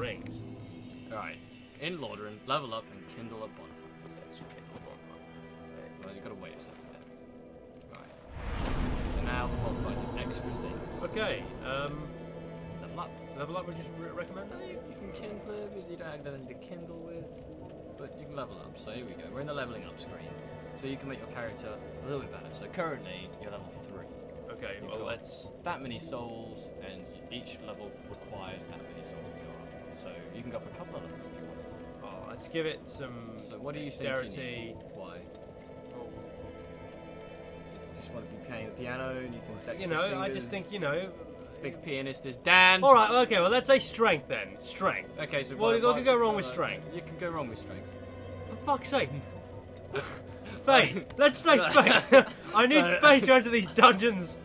rings. Alright, in Lordaeron, level up and kindle a bonfire. Let's kindle a bonfire. Well, you've got to wait a second then. Right. So now the bonfire's an extra thing. Okay, Level up. level up would you recommend? You can kindle it, but you don't have anything to kindle with. But you can level up. So here we go. We're in the leveling up screen. So you can make your character a little bit better. So currently, you're level 3. Okay, You've well got let's... that many souls, and each level requires that many souls to go up. So you can go up a couple of levels if you want. Oh, let's give it some So what do you think you dexterity. need? Why? Oh, Just want to be playing the piano, need some dexterous you know, I fingers. just think, you know... Big pianist is Dan. Alright, okay, well let's say strength then. Strength. Okay, so What could go wrong with strength? You can go wrong with strength. For fuck's sake. Faith! Let's say faith! I need faith to enter these dungeons.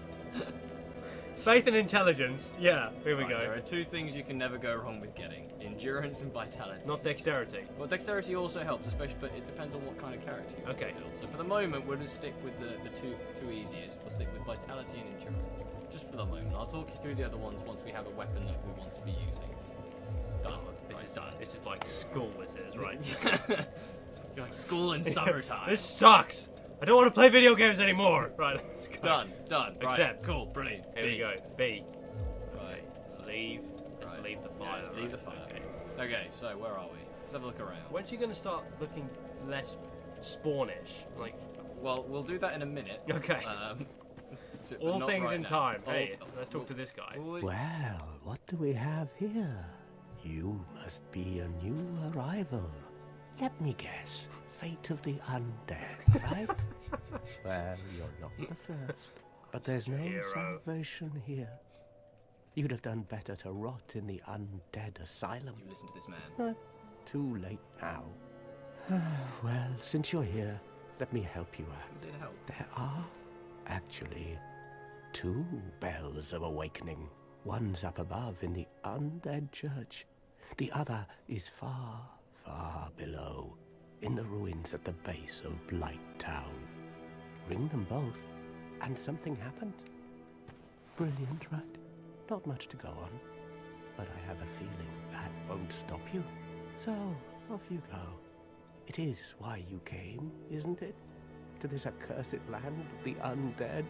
Faith and intelligence. Yeah, here we Right, there go. are 2 things you can never go wrong with getting: endurance and vitality. Not dexterity. Well, dexterity also helps, especially, but it depends on what kind of character you want Okay. to build. So for the moment, we'll just stick with the two easiest. We'll stick with vitality and endurance, just for the moment. I'll talk you through the other ones once we have a weapon that we want to be using. Done. This is done. This is like school, this is, right? You're like school in summertime. This sucks! I don't want to play video games anymore! Right. Done. Right. Accept. Cool. Brilliant. Here we go. B. Right. Let's leave. Let's Right. leave the Yeah, fire. let's leave the fire. Okay. Okay. So where are we? Let's have a look around. When's she going to start looking less spawnish? Like, Well, we'll do that in a minute. okay. But All not things right in now. time. Oh, Hey, oh, let's talk to this guy. Well, what do we have here? You must be a new arrival. Let me guess. Fate of the undead, right? Well, you're not the first. But there's no Hero. salvation here. You'd have done better to rot in the undead asylum. You listen to this man. But too late now. Well, since you're here, let me help you out. Who's here to help? There are actually 2 bells of awakening. One's up above in the undead church. The other is far, far below, in the ruins at the base of Blight Town. Ring them both, and something happens. Brilliant, right? Not much to go on, but I have a feeling that won't stop you. So, off you go. It is why you came, isn't it? To this accursed land of the undead?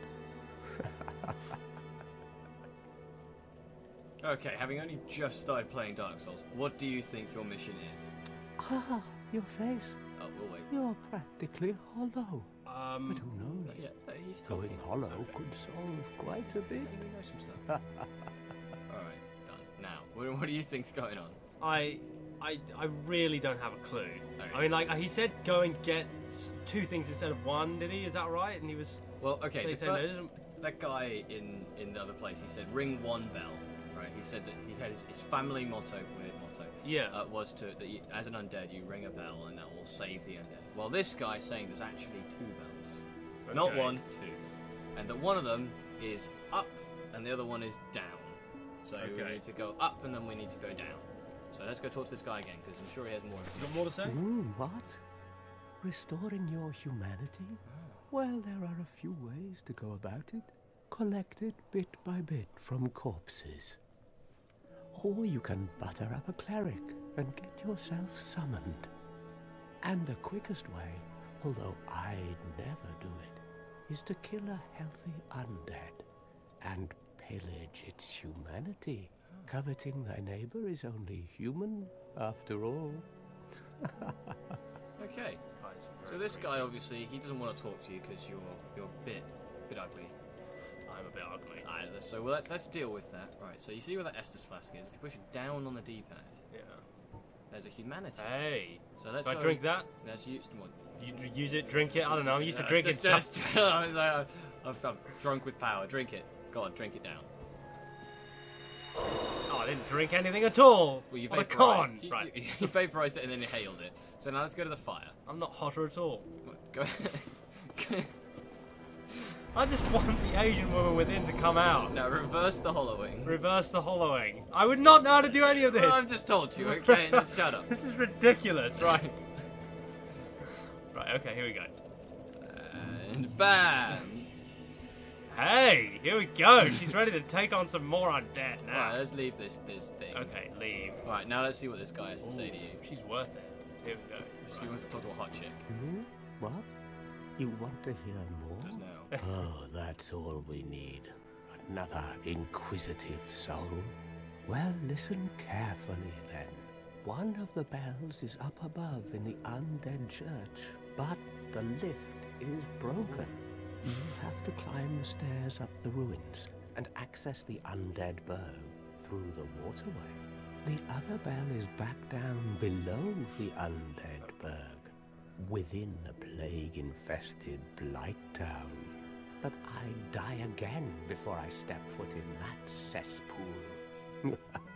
Okay, having only just started playing Dark Souls, what do you think your mission is? Ah, your face. Oh, we'll wait. You're practically hollow. But who knows? Yeah, he's Going talking. hollow Okay. could solve quite a bit. Maybe we know some stuff. Alright, done. Now, what do you think's going on? I really don't have a clue. Okay. I mean, like, he said go and get 2 things instead of 1, did he? Is that right? And he was... Well, okay, They the said fir- there isn't- that guy in the other place, he said ring 1 bell, right? He said that he had his family motto, weird motto, Yeah. was that you, as an undead, you ring a bell and that will save the undead. Well, this guy's saying there's actually 2 bells. Not Okay. 1, 2. And that one of them is up and the other one is down. So we Okay. need to go up and then we need to go down. So let's go talk to this guy again, because I'm sure he has more You information. got more to say? What? Restoring your humanity? Well, there are a few ways to go about it. Collect it bit by bit from corpses. Or you can butter up a cleric and get yourself summoned. And the quickest way, although I'd never do it, is to kill a healthy undead and pillage its humanity. Coveting thy neighbor is only human, after all. Okay. So this guy, obviously, he doesn't want to talk to you because you're a bit ugly. I'm a bit ugly. Either. So let's deal with that. Right. So you see where that Estus flask is? If you push it down on the D-pad, Yeah. there's a humanity. Hey. So let's Do I go- drink that? Let's use what? You use it, drink it? I don't know. I'm used to drinking That's- stuff. that's- I'm drunk with power. Drink it. Go on, drink it down. Oh, I didn't drink anything at all. Well, you What a vaporized- con. You, Right. you vaporized it and then inhaled it. So now let's go to the fire. I'm not hotter at all. Go. I just want the Asian woman within to come out. Now reverse the hollowing. Reverse the hollowing. I would not know how to do any of this. Well, I've just told you. Okay, now shut up. This is ridiculous. Right. Right, okay, here we go. And bam! Hey, here we go. She's ready to take on some more undead now. Right, let's leave this thing. Okay, leave. Right, now let's see what this guy has to say to you. She's worth it. Here we go. She wants to talk to a hot chick. Hmm? What? You want to hear Does more? now. Oh, that's all we need. Another inquisitive soul. Well, listen carefully then. One of the bells is up above in the undead church, but the lift is broken. You have to climb the stairs up the ruins and access the undead burg through the waterway. The other bell is back down below the undead burg, within the plague-infested Blight Town. But I'd die again before I step foot in that cesspool.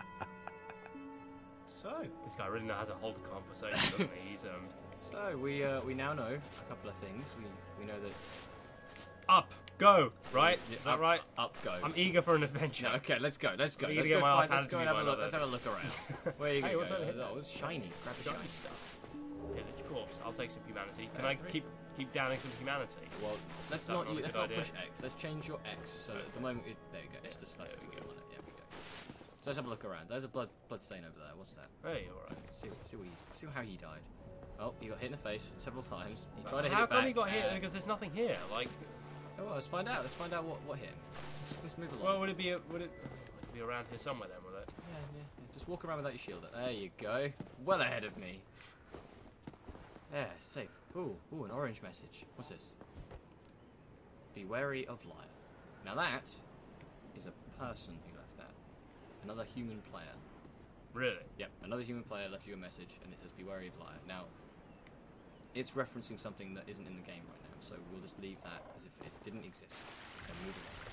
So, This guy really knows how to hold a conversation, doesn't he? He's so we now know a couple of things. We know that up, go, right? Yeah, Is that up, right? Up go. I'm eager for an adventure. No, okay, let's go. Let's go. I'm Let's gonna get go my find, ass let's go and handed have to a me look. by Let's have a look around. Where are you Hey, going what's to over go? here? Oh, it's shiny. Grab the Shiny shiny. stuff. Pillage corpse. I'll take some humanity. Can Yeah, I three. keep downing some humanity? Well, let's That's not, not a let's good not idea. push X. Let's change your X so that at the moment. There you go. It's just there fast we food go. on it. Yeah, we go. So let's have a look around. There's a blood stain over there. What's that? Hey, all right. See how he died. Oh, he got hit in the face several times. He tried to hit How it back. come he got hit? and- Because there's nothing here. Like, Oh, well, let's find out. Let's find out what hit him. Let's move along. well, would it be around here somewhere then? Will it? Yeah. Just walk around without your shield. There you go. Well ahead of me. Yeah, safe. Ooh, an orange message. What's this? Be wary of liar. Now that is a person who left that. Another human player. Really? Yep, another human player left you a message, and it says be wary of liar. Now, it's referencing something that isn't in the game right now, so we'll just leave that as if it didn't exist and move along.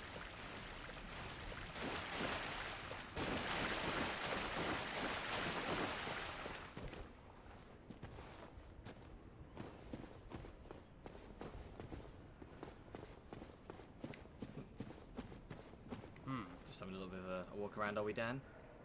Just having a little bit of a walk around, are we, Dan?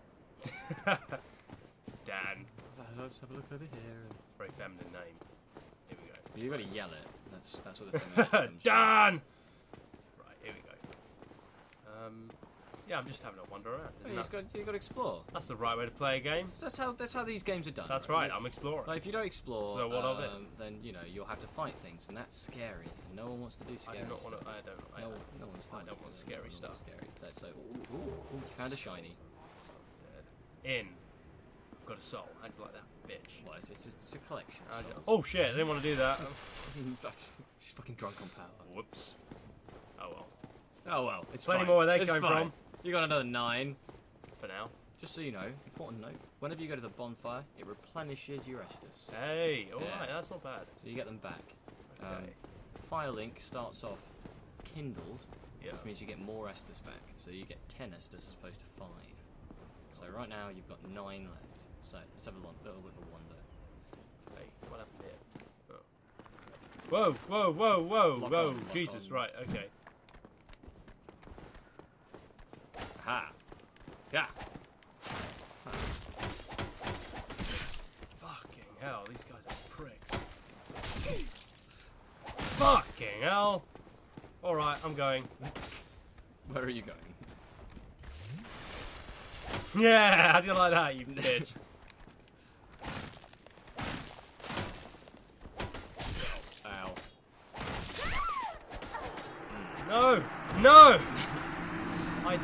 Dan. I'll just have a look over here. Very feminine name. Here we go. You gotta yell it. That's what the thing comes from. Dan! Right, here we go. Yeah, I'm just having a wander around. Well, Isn't you got to explore. that's the right way to play a game. That's how these games are done. That's right, I'm exploring. Like if you don't explore, So what of it? then you'll have to fight things, and that's scary. And no one wants to do I scary do not stuff. want to. I don't. I, No one's. I don't want scary stuff. Scary. That's so. Ooh, you found a shiny. In. I've got a soul. How do you like that, bitch? Well, it's a collection. I So. don't- Oh shit! I didn't want to do that. She's fucking drunk on power. Whoops. Oh well. Oh well, it's Plenty fine. more where they It's came fine. from. You got another 9. For now. Just so you know, important note: whenever you go to the bonfire, it replenishes your Estus. Hey. All Yeah. right. That's not bad. So you get them back. Okay. Firelink starts off kindled, Yeah. which means you get more Estus back. So you get 10 Estus as opposed to 5. So right now you've got 9 left. So let's have a little bit of a wander. Hey. What happened here? Oh. Whoa. Lock Whoa. on, lock Jesus. on. Right. Okay. Aha! Yeah! Fucking hell. These guys are pricks. Fucking hell. All right. I'm going. Where are you going? Yeah. How do you like that, you bitch? Ow. No! No! I.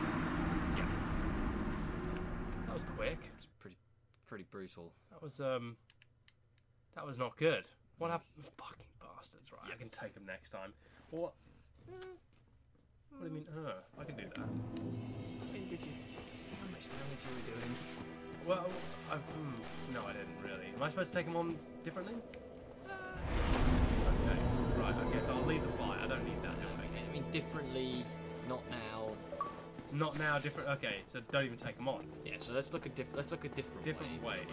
That was quick. It's pretty brutal. That was not good. What happened? Fucking bastards! Right, I can take them next time. What? What do you mean? I can do that. Did you see how much damage you were doing? Well, no, I didn't really. Am I supposed to take them on differently? Okay. Right. Okay. So I'll leave the fire. I don't need that. Do I? I mean, differently, not now. Not now. Different. Okay. So don't even take them on. Yeah, so let's look at different Different ways.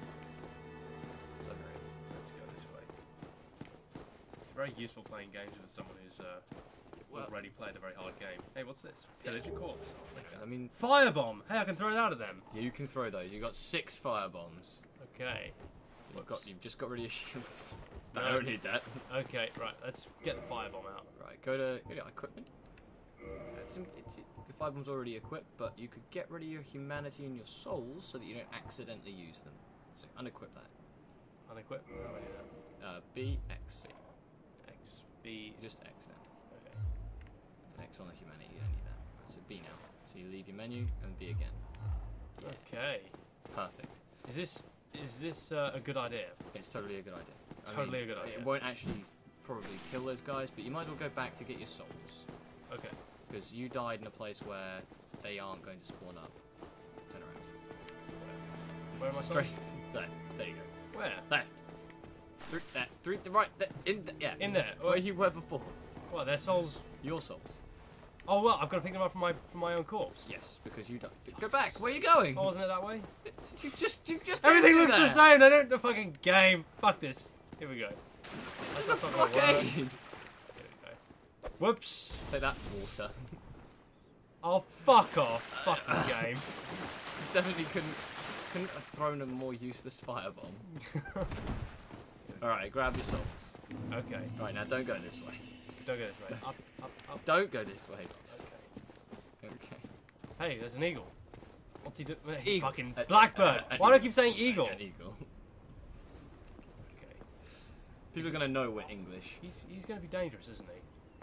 So very. Let's go this way. It's very useful playing games with someone who's already played a very hard game. Hey, what's this? Pillage a corpse. I'll take that. I mean, Firebomb! Hey, I can throw it out of them. yeah, you can throw those. You got 6 fire bombs. Okay. You've just got rid of your shield. I don't need that. Okay, right. Let's get the firebomb out. Right, go to equipment. The firebomb's already equipped, but you could get rid of your humanity and your souls so that you don't accidentally use them. So unequip that. Unequip. How do I do that? B, X. X, B. Just X now. Okay. X on the humanity, you don't need that. Right, so B now. So you leave your menu and B again. Yeah. Okay. Perfect. Is this a good idea? It's totally a good idea. Totally a good idea. It won't actually probably kill those guys, but you might as well go back to get your souls. Okay. Because you died in a place where they aren't going to spawn up. Turn around. Where am I Straight going? left. There you go. Where? Left. Through that. Through the right. Yeah. In there. Where you were before. What? Their souls. Your souls. Oh well, I've got to pick them up from my own corpse. Yes, because you died. Go back. Where are you going? Oh, wasn't it that way? You just. Everything do looks the that. same. They don't. The fucking game. Fuck this. Here we go. It's a That's not gonna work. blockade. Here we go. Whoops. Take that, water. Oh, fuck off. Fucking game. Definitely couldn't have thrown a more useless firebomb. Alright, grab your souls. Okay. Right, now don't go this way. Don't go this way. Up, up, up. Don't go this way, Doss. Okay. Okay. Hey, there's an eagle. What's he doing? Eagle. Fucking blackbird. Why do I keep saying eagle? An eagle. Okay. People are going to know we're English. He's going to be dangerous, isn't he?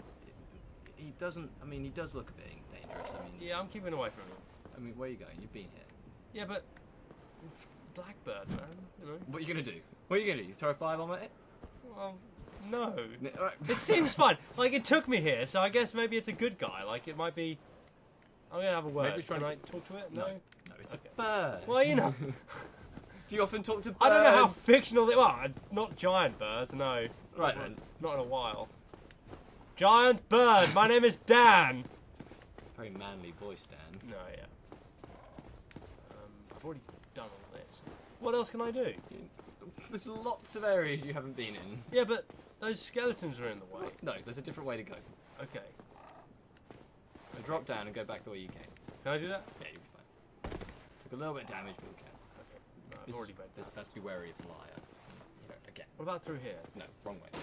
He doesn't, I mean, he does look a bit dangerous. I mean, Yeah, I'm keeping away from him. I mean, where are you going? You've been here. Yeah, but blackbird, man. You know. What are you going to do? What are you going to do? You throw a firebomb at it? Well, no. Alright. It seems fun. Like, it took me here, so I guess maybe it's a good guy. Like, it might be... I'm going to have a word. Maybe he's trying Can to- I talk to it? No. No? No, it's Okay. a bird. Well, you know. Do you often talk to birds? I don't know how fictional they... Well, not giant birds, no. Right then. Not in a while. Giant bird, my name is Dan. Very manly voice, Dan. No, yeah. I've already done all this. What else can I do? There's lots of areas you haven't been in. Yeah, but those skeletons are in the way. No, there's a different way to go. Okay. So drop down and go back the way you came. Can I do that? Yeah, you'll be fine. Took a little bit of damage, but who cares? Okay. No, I've already read that. Let's be wary of the liar. You know, again. What about through here? No, wrong way.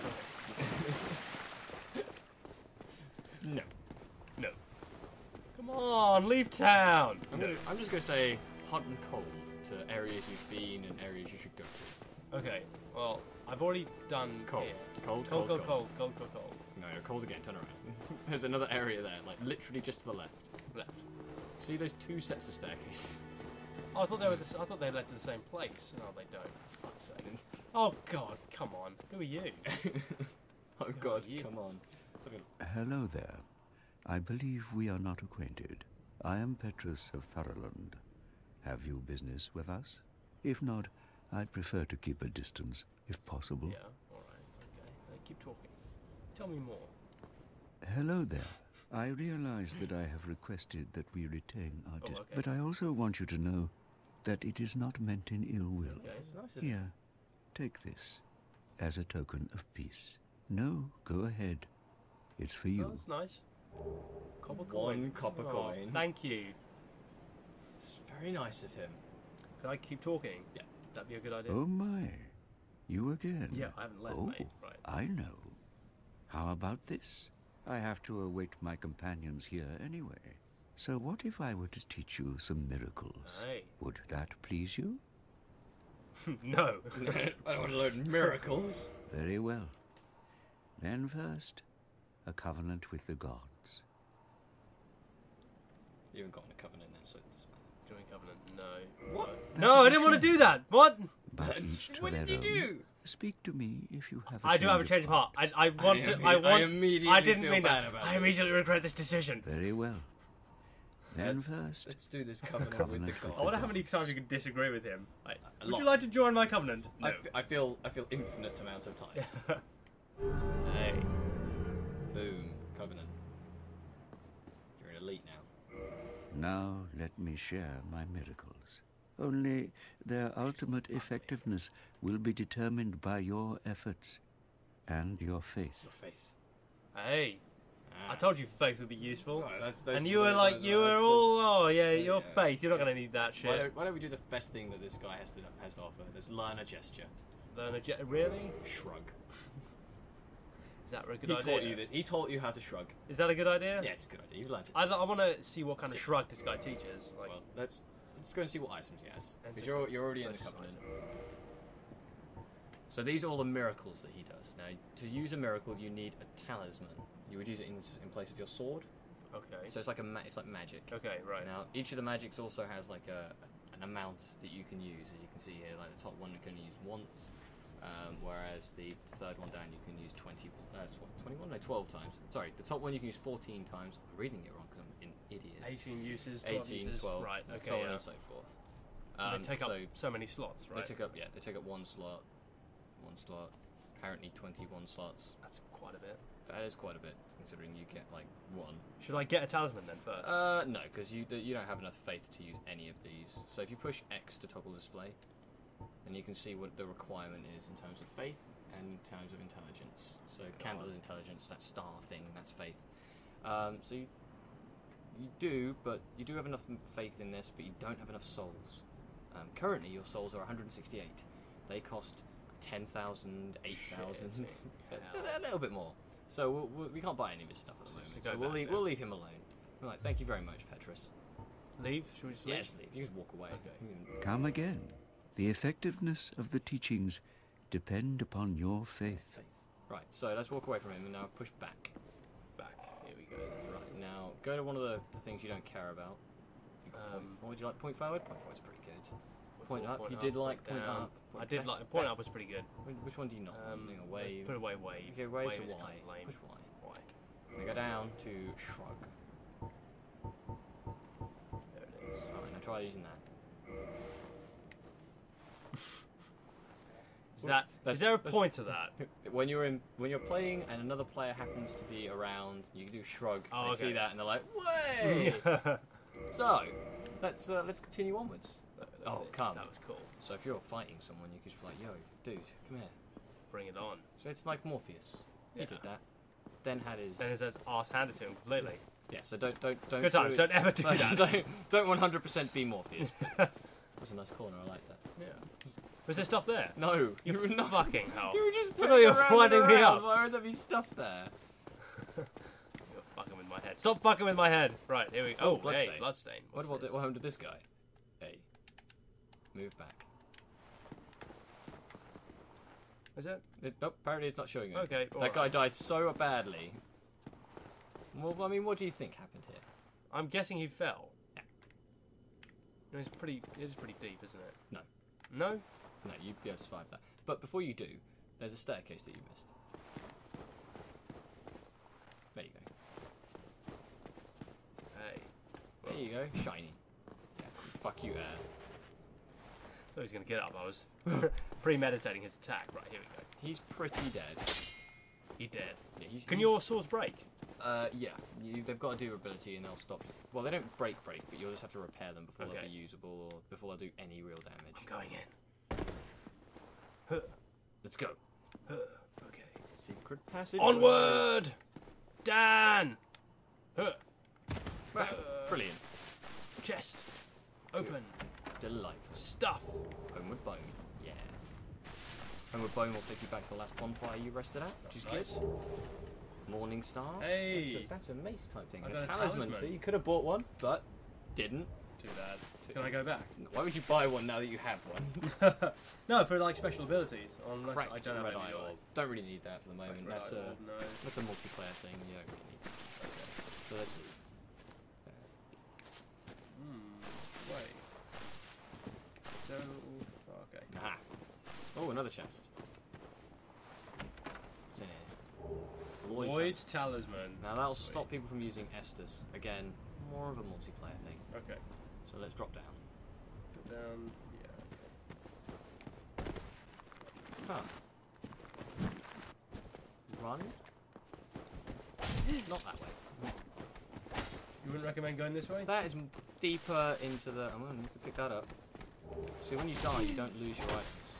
Okay. No. No. Come on, leave town. I'm just gonna say hot and cold to areas you've been and areas you should go to. Okay. Well, I've already done Cold. here. Cold. Cold, cold, cold, cold, cold, cold. No, cold again. Turn around. There's another area there, like literally just to the left. Left. See those two sets of staircases? Oh, I thought they were. I thought they led to the same place. No, they don't. For fuck's sake. Oh God, come on. Who are you? Oh God, you- come on. Hello there. I believe we are not acquainted. I am Petrus of Thurland. Have you business with us? If not, I'd prefer to keep a distance, if possible. Yeah. All right. Okay. Keep talking. Tell me more. Hello there. I realize that I have requested that we retain our distance, okay. but I also want you to know that it is not meant in ill will. Okay. It's nice of you. Here, take this as a token of peace. No, go ahead. It's for Oh, you. that's nice. Copper One coin. copper Oh, coin. Thank you. It's very nice of him. Can I keep talking? Yeah. That'd be a good idea. Oh my, you again? Yeah, I haven't left, Oh, mate. Right. I know. How about this? I have to await my companions here anyway. So what if I were to teach you some miracles? Hey. Would that please you? No. I don't want to learn miracles. Very well. Then first, a covenant with the gods. You haven't gotten a covenant then, so it's Join covenant. No. What? No, I didn't want to do that. What? But each to What their did you own. do? Speak to me if you have a I do have a change of heart. I want to. I immediately didn't feel mean bad that. about I this. immediately regret this decision. Very well. Then Let's- first, Let's do this covenant, with covenant the with gods. I wonder how many times you can disagree with him. Like, A would you lot. like to join my covenant? I, No. I feel infinite amount of times. Hey. Boom, covenant. You're an elite now. now let me share my miracles. Only their ultimate effectiveness will be determined by your efforts and your faith. Your faith. Hey. I told you faith would be useful. Oh, And you were like, you were all, oh yeah, your yeah. faith. You're not going to need that Why shit. don't we do the best thing that this guy has to offer? Let's learn a gesture. Learn a jet. Really? Shrug. Is that a good He idea? taught you this. He taught you how to shrug. Is that a good idea? Yeah, it's a good idea. You've learned it. I want to see what kind of shrug this guy teaches. Like, Well, let's go and see what items he has. And Because so- you're already in the Purchase covenant. So these are all the miracles that he does. Now, to use a miracle, you need a talisman. You would use it in place of your sword. okay. So it's like it's like magic. Okay, right. Now, each of the magics also has like an amount that you can use. As you can see here, like the top one you can use once, whereas the third one down you can use 21? No, 12 times. Sorry, the top one you can use 14 times. I'm reading it wrong because I'm an idiot. 18 uses, 12 uses. 12, Right, okay, so on yeah. and so forth. They take up so many slots, right? They take up one slot. Apparently 21 slots. That's quite a bit. That is quite a bit, considering you get like one. Should I get a talisman then first? No, because you don't have enough faith to use any of these. So if you push X to toggle display, and you can see what the requirement is in terms of faith and in terms of intelligence. So candle is intelligence, that star thing, that's faith. So you do have enough faith in this, but you don't have enough souls. Currently, your souls are 168. They cost 10,000, 8,000, a little bit more. So we can't buy any of his stuff at the moment. So we'll leave him alone. We're like, thank you very much, Petrus. Leave? Should we just leave? Yeah, just leave. You just walk away. Okay. Come again. The effectiveness of the teachings depend upon your faith. Right, so let's walk away from him and now push back. Back. Here we go. That's Right, now go to one of the things you don't care about. You got point forward. Do you like point forward? Point forward's pretty good. Point up. You did like point down. up. I did like point up was pretty good. Which one do you not? Wave. Put away wave. Okay, wave to is Y. kind of lame. Push Y. Y. Now go down to shrug. There it is. Alright, now try using that. Is there a point to that? When you're playing and another player happens to be around, you can do shrug. Oh, they okay. see that and they're like, "Way!" So let's continue onwards. Oh, come. That was cool. So if you're fighting someone, you could just be like, "Yo, dude, come here." Bring it on. So it's like Morpheus. He Yeah. did that. Then had his Then his ass handed to him completely. yeah. So don't Good do times. it- Don't ever do that. Don't 100% be Morpheus. That's a nice corner. I like that. Yeah. Was there stuff there? No, You were not. fucking hell. You were just I thought you were turning around winding and me around. up. Why would there be stuff there? You're fucking with my head. Stop fucking with my head. Right, here we go. Oh, Bloodstain. hey, bloodstain. What happened to this guy? Hey, move back. Is it? Nope, apparently it's not showing you. Okay, That alright. guy died so badly. Well, I mean, what do you think happened here? I'm guessing he fell. Yeah. No, it is pretty deep, isn't it? No. No? No, you'd be able to survive that. But before you do, there's a staircase that you missed. There you go. Hey. There you go. Shiny. Yeah, fuck you, air. I thought he was going to get up. I was premeditating his attack. Right, here we go. He's pretty dead. He dead. Yeah, Can your swords break? Yeah. They've got a durability and they'll stop. Well, they don't break, but you'll just have to repair them before they'll Okay. be usable or before they'll do any real damage. I'm going in. Let's go. Okay. Secret passage. Onward! Dan! Brilliant. Chest. Open. Delightful. Stuff. Homeward Bone. Yeah. Homeward Bone will take you back to the last bonfire you rested at, which is good. Morning Star. Hey. That's a mace type thing. I And got a a talisman. talisman. So you could have bought one, but didn't. Too bad. Can I go back? Why would you buy one now that you have one? No, for like special abilities. Unless I Cracked don't have red any eye orb. Don't really need that for the moment. Red That's eye a orb, no. that's a multiplayer thing. You don't really need that. So let's leave. Wait. So. Okay. Aha. Oh, another chest. What's in here? Lloyd's talisman. Now that'll Sweet. stop people from using Estus. Again, more of a multiplayer thing. Okay. So let's drop down. Put down. Yeah. Huh. Run? Not that way. You wouldn't recommend going this way? That is deeper into the... Oh, you can pick that up. See, when you die, you don't lose your items.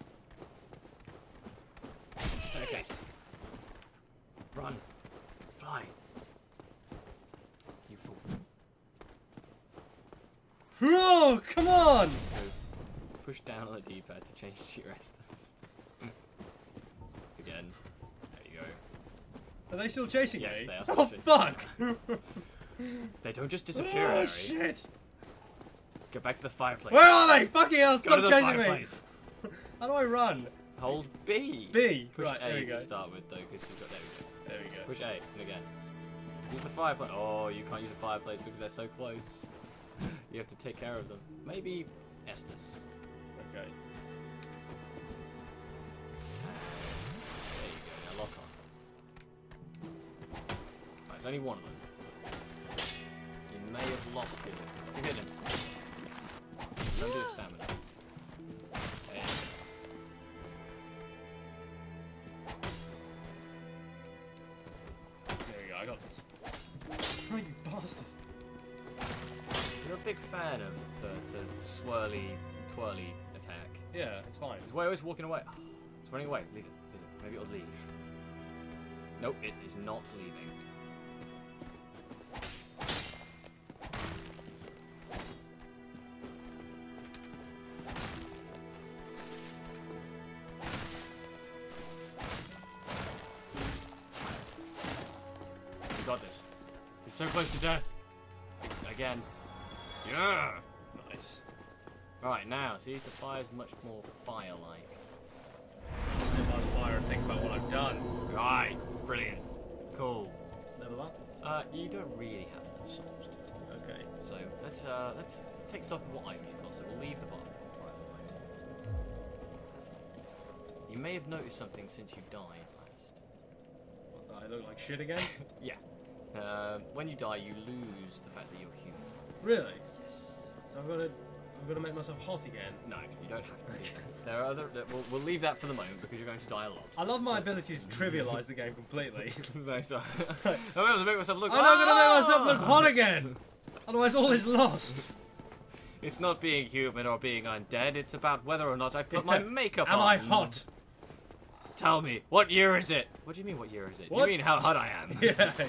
Staircase. Run. Fly. You fool. Whoa! Come on! Go push down on the D-pad to change to your Estus. again. There you go. Are they still chasing Yes, me? they are still Oh, chasing fuck! They don't just disappear, Oh, Harry. shit! Get back to the fireplace. Where are they? Fucking hell, Go to stop the chasing fireplace. me! How do I run? Hold B. B. Push Right, there A we go. to start with, though, because you've got... There we go. There we go. Push A, and again. Use the fireplace. Oh, you can't use the fireplace because they're so close. You have to take care of them. Maybe Estus. Okay. There you go, now lock on. Right, there's only one of them. You may have lost him. You hit him. Don't do a stamina. There you go. There we go, I got this. Oh, you bastard. You're a big fan of the swirly, twirly attack. Yeah, it's fine. It's always walking away. It's running away. Leave it. Leave it. Maybe it'll leave. Nope, it is not leaving. You got this. He's so close to death. Again. Yeah. Nice. Right, now, see, the fire's much more fire-like. Sit by the fire and think about what I've done. Right, brilliant. Cool. Level up? You don't really have enough souls. Okay. So let's take stock of what items you've got. So we'll leave the bottom for a moment. You may have noticed something since you died last. What, I look like shit again? Yeah. When you die, you lose the fact that you're human. Really? Yes. So I've got to make myself hot again. No, you don't have to do that. There are other. We'll leave that for the moment because you're going to die a lot. I love my ability to trivialise the game completely. so, I'm able to make myself look. I'm not going to make myself look hot again! Otherwise all is lost. It's not being human or being undead. It's about whether or not I put my makeup Am on. I hot? Tell me, what year is it? What do you mean, what year is it? What? You mean how hot I am? Yeah, exactly.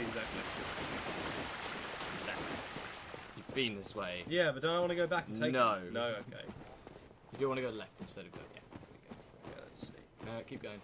You've been this way. Yeah, but don't I want to go back and take No. it? No, okay. You do want to go left instead of go. Yeah. Yeah, let's see. Keep going.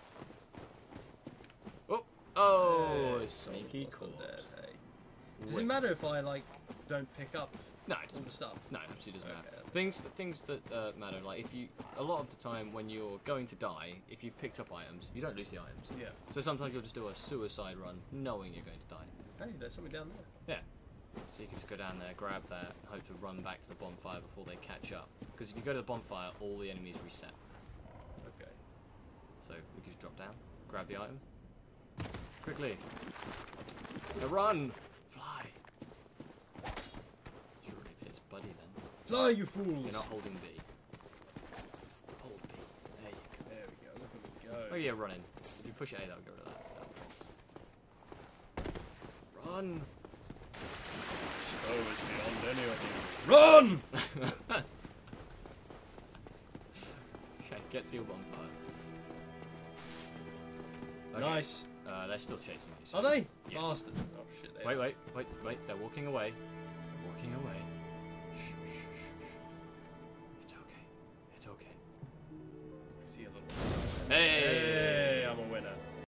Oh, Hey, sneaky someone's corpse. dead, hey. Does it matter if I, like, don't pick up No, it all doesn't. the stuff? No, it absolutely doesn't matter. Okay. Things that matter, like if you, a lot of the time when you're going to die, if you've picked up items, you don't lose the items. Yeah. So sometimes you'll just do a suicide run, knowing you're going to die. Hey, there's something down there. Yeah. So you can just go down there, grab that, and hope to run back to the bonfire before they catch up. Because if you go to the bonfire, all the enemies reset. Okay. So we can just drop down, grab the item. Quickly. Now run! Fly! Should already hit his buddy then. Fly, you fools! You're not holding B. Hold B. There you go. There we go, look at me go. Oh yeah, running. If you push A, that'll get rid of that. Run! Oh, it's beyond any of you. Run! Okay, get to your bonfire. Okay. Nice. They're still chasing you. So Are they? Yes. Bastards. Oh shit. They Wait. They're walking away. They're walking away. Shh. It's okay. It's okay. I see a little. Hey!